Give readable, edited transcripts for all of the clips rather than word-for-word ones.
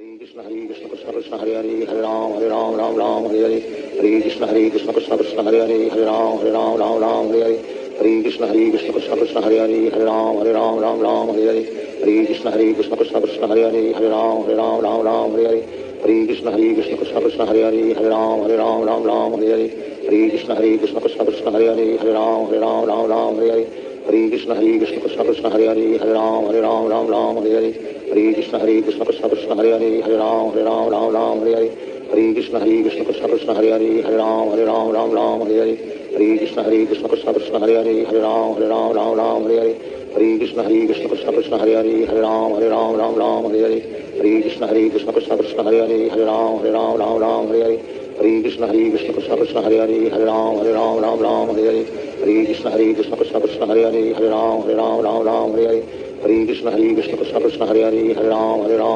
Krishna Krishna Hare Hare Hare Ram Ram Ram Hare Hare Hare Krishna Krishna Krishna Hare Hare Hare Ram Ram Hare Hare Hare Krishna Krishna Krishna Hare Hare Hare Ram Ram Hare Hare Hare Krishna Krishna Krishna Hare Hare Hare Ram Ram Hare Hare Hare Krishna Krishna Krishna Hare Hare Hare Ram Ram Hare Hare Hare Krishna Krishna Krishna Hare Hare Hare Ram Ram Hare Hare Hare Krishna Krishna Krishna Hare Hare Hare Ram Ram Hare Hare Hare Krishna Krishna Krishna Hare Hare Hare Ram Hare Hare Hare Krishna Krishna Krishna Hare Hare Hare Ram Hare Hare Hare Krishna Krishna Krishna Hare Hare Hare Ram Hare Hare Hare Krishna Krishna Krishna Hare Hare Hare Ram Hare Hare Hare Krishna Krishna Krishna Hare Hare Hare Ram Hare Hare Hare Krishna Krishna Krishna Hare Hare Hare Ram Hare Hare Hare Krishna Krishna Krishna Hare Hare Hare Ram Hare Hare Hare Krishna Krishna Krishna Hare Hare Hare Ram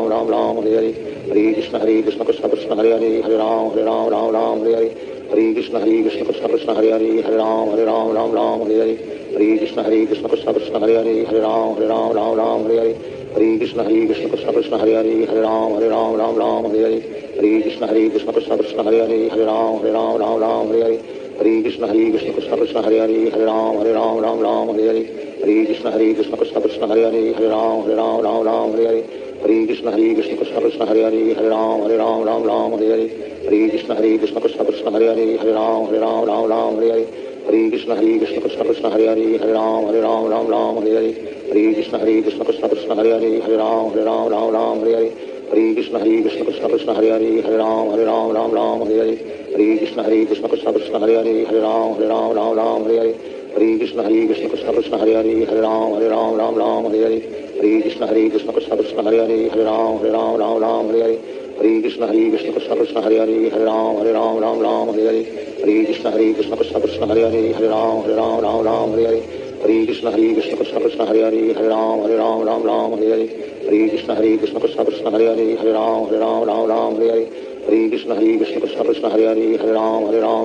Hare Hare Hare Krishna Krishna Krishna Hare Hare Hare Ram Hare Hare Hare Krishna Krishna Krishna Hare Hare Hare Ram Hare Hare Hare Krishna Krishna Krishna Hare Hare Hare Ram Hare Hare Hare Krishna Krishna Krishna Hare Hare Hare Ram Hare Hare Hare Krishna Krishna Krishna Hare Hare Hare Ram Hare Hare Hare Krishna Krishna Krishna Hare Hare Hare Ram Hare Hare Hare Krishna Krishna Krishna Hare Hare Hare Ram Hare Hare Hare Krishna Krishna Krishna Hare Hare Hare Ram Hare Hare Hare Krishna Krishna Krishna Hare Hare Hare Ram Hare Hare Hare Krishna Krishna Krishna Hare Hare Hare Ram Hare Hare Hare Krishna Krishna Krishna Hare Hare Hare Ram Hare Hare Hare Krishna Krishna Krishna Hare Hare Hare Ram Hare Hare Hare Krishna Krishna Krishna Hare Hare Hare Ram Hare Hare Hare Krishna Krishna Krishna Hare Hare Hare Ram Hare Hare Hare Krishna Krishna Krishna Hare Hare Hare Ram Hare Hare Hare Krishna Krishna Krishna Hare Hare Hare Ram Hare Hare Hare Krishna Krishna Krishna Hare Hare Hare Ram Hare Hare Hare Krishna Krishna Krishna Hare Hare Hare Ram Hare Hare Hare Krishna Krishna Krishna Hare Hare Hare Ram Hare Hare Hare Krishna Krishna Krishna Hare Hare Hare Ram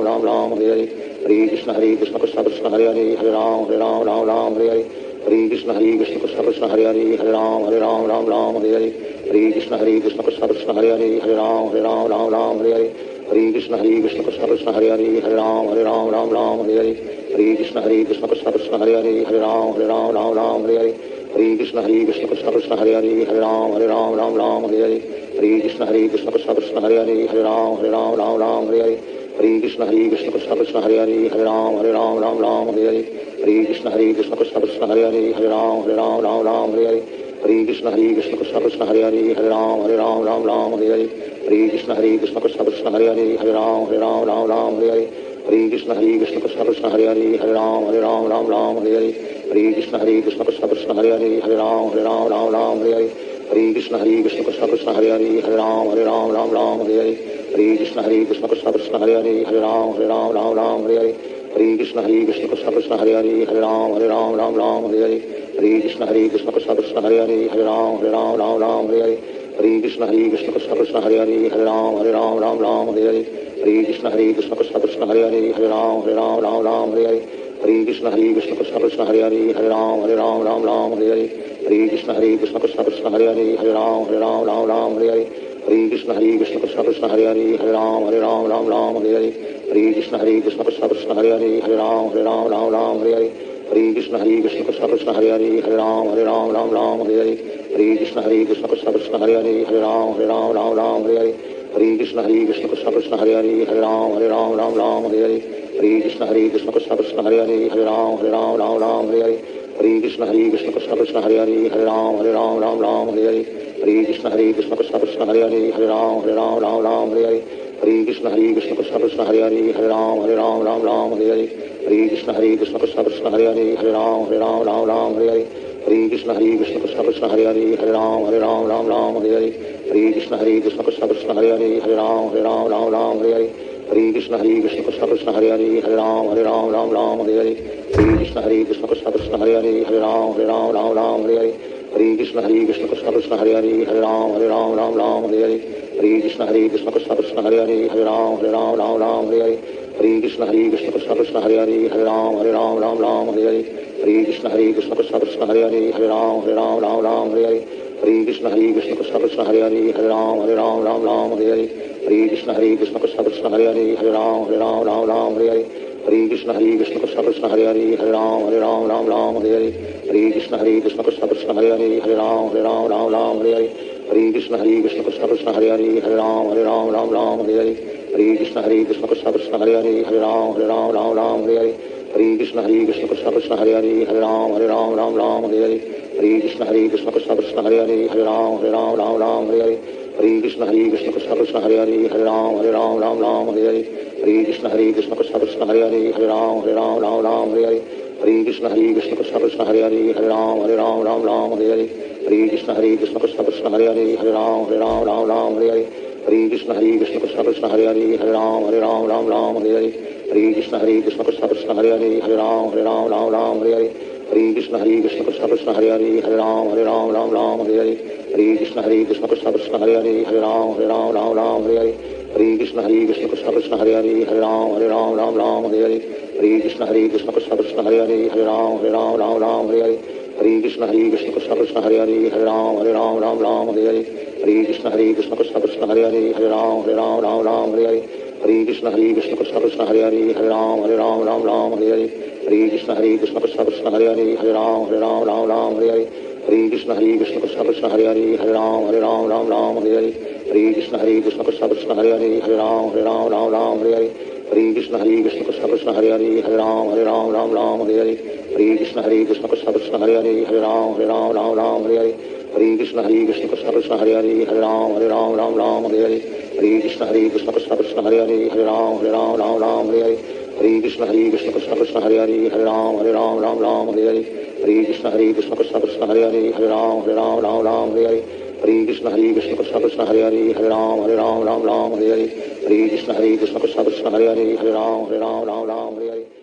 Hare Hare Hare Krishna Krishna Krishna Hare Hare Hare Ram Hare Hare Hare Krishna Krishna Krishna Hare Hare Hare Ram Hare Hare Hare Krishna Krishna Krishna Hare Hare Hare Ram Hare Hare Hare Krishna Krishna Krishna Hare Hare Hare Ram Hare Hare Hare Krishna Krishna Krishna Hare Hare Hare Ram Hare Hare Hare Krishna Krishna Krishna Hare Hare Hare Ram Hare Hare Hare Krishna Krishna Krishna Hare Hare Hare Ram Hare Hare Hare Krishna Krishna Krishna Hare Hare Hare Ram Hare Hare Hare Krishna Krishna Krishna Hare Hare Hare Ram Hare Hare Hare Krishna Krishna Krishna Hare Hare Hare Ram Hare Hare Krishna Krishna Krishna Hare Hare Hare Ram Hare Hare Krishna Krishna Krishna Hare Hare Hare Ram Hare Hare Krishna Krishna Krishna Hare Hare Hare Ram Hare Hare Krishna Krishna Krishna Hare Hare Hare Ram Hare Hare Krishna Krishna Krishna Hare Hare Hare Ram Hare Hare Krishna Krishna Krishna Hare Hare Hare Ram Hare Hare Krishna Krishna Krishna Hare Hare Hare Ram Hare Hare Krishna Krishna Krishna Hare Hare Hare Ram Hare Hare Krishna Krishna Krishna Hare Hare Hare Ram Hare Hare Krishna Krishna Krishna Hare Hare Hare Ram Hare Hare Krishna Krishna Krishna Hare Hare Hare Ram Hare Hare Krishna Krishna Krishna Hare Hare Hare Ram Hare Hare Krishna Krishna Krishna Hare Hare Hare Ram Hare Hare Krishna Krishna Krishna Hare Hare Hare Ram Hare Hare Krishna Krishna Krishna Hare Hare Hare Ram Hare Hare Krishna Krishna Krishna Hare Hare Hare Ram Hare Hare Krishna Krishna Krishna Hare Hare Hare Ram Hare Hare Krishna Krishna Krishna Hare Hare Hare Ram Hare Hare Krishna Krishna Krishna Hare Hare Hare Ram Hare Hare Krishna Krishna Krishna Hare Hare Hare Ram Hare Hare Krishna Krishna Krishna Hare Hare Hare Ram Hare Hare Krishna Krishna Krishna Hare Hare Hare Ram Hare Hare Krishna Krishna Krishna Hare Hare Hare Ram Hare Hare Krishna Krishna Krishna Hare Hare Hare Ram Hare Krishna Krishna Krishna Hare Hare Hare Ram Hare Krishna Krishna Krishna Hare Hare Hare Ram Hare Hare Krishna Krishna Krishna Hare Hare Hare Ram Ram Ram Hare Hare Hare Krishna Krishna Krishna Hare Hare Hare Ram Ram Hare Hare Hare Krishna Krishna Krishna Hare Hare Hare Ram Ram Hare Hare Hare Krishna Krishna Krishna Hare Hare Hare Ram Hare Hare Hare Krishna Krishna Krishna Hare Hare Hare Ram Hare Hare Hare Krishna Krishna Krishna Hare Hare Hare Ram Hare Hare Hare Krishna Krishna Krishna Hare Hare Hare Ram Hare Hare Hare Krishna Krishna Krishna Hare Hare Hare Ram Hare Hare Hare Krishna Krishna Krishna Hare Hare Hare Ram Hare Hare Hare Krishna Krishna Krishna Hare Hare Hare Ram Hare Hare Hare Krishna Krishna Krishna Hare Hare Hare Ram Hare Hare Hare Krishna Krishna Krishna Hare Hare Hare Ram Hare Hare Hare Krishna Krishna Krishna Hare Hare Hare Ram Hare Hare Hare Krishna Krishna Krishna Hare Hare Hare Ram Hare Hare Hare Krishna Krishna Krishna Krishna Hare Hare Hare Ram Hare Hare Hare Krishna Krishna Krishna Hare Hare Hare Ram Hare Hare Hare Krishna Krishna Krishna Krishna Hare Hare Hare Ram Hare Hare Hare Krishna Krishna Krishna Krishna Hare Hare Hare Ram Hare Hare Hare Krishna Krishna Krishna Krishna Hare Hare Hare Ram Hare Hare Hare Krishna Krishna Krishna Hare Hare Hare Ram Hare Hare Hare Krishna Krishna Krishna Krishna Hare Hare Hare Ram Hare Hare Hare Krishna Krishna Krishna Hare Hare Hare Ram Hare Hare Hare Krishna Krishna Krishna Krishna Hare Hare Hare Ram Hare Hare Hare Krishna Krishna Krishna Krishna Hare Hare Hare Ram Hare Hare Hare Krishna Krishna Krishna Krishna Hare Hare Hare Ram Hare Hare Hare Krishna Krishna Krishna Krishna Hare Hare Hare Ram Hare Hare Hare Krishna Krishna Krishna Krishna Hare Hare Hare Ram Hare Hare Hare Krishna Krishna Krishna Krishna Hare Hare Hare Ram Hare Hare Hare Krishna Krishna Krishna Krishna Hare Hare Hare Ram Hare Hare Hare Krishna Krishna Krishna Krishna Hare Hare Hare Ram Hare Hare Hare Krishna Krishna Krishna Krishna Hare Hare Hare Ram Hare Hare Hare Krishna Krishna Krishna Krishna Hare Hare Hare Ram Hare Hare Hare Krishna Krishna Krishna Krishna Hare Hare Hare Ram Hare Hare Hare Krishna Krishna Krishna Krishna Hare Hare Hare Ram Hare Hare Hare Krishna Krishna Krishna Krishna Hare Hare Hare Ram Hare Hare